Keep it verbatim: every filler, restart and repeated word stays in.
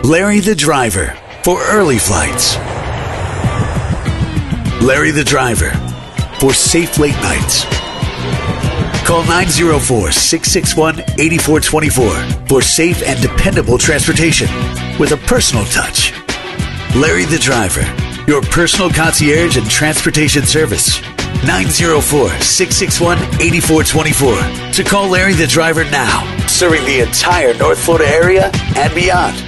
Larry the Driver for early flights. Larry the Driver for safe late nights. Call nine zero four, six six one, eight four two four for safe and dependable transportation with a personal touch. Larry the Driver, your personal concierge and transportation service. nine zero four, six six one, eight four two four to call Larry the Driver now, serving the entire North Florida area and beyond.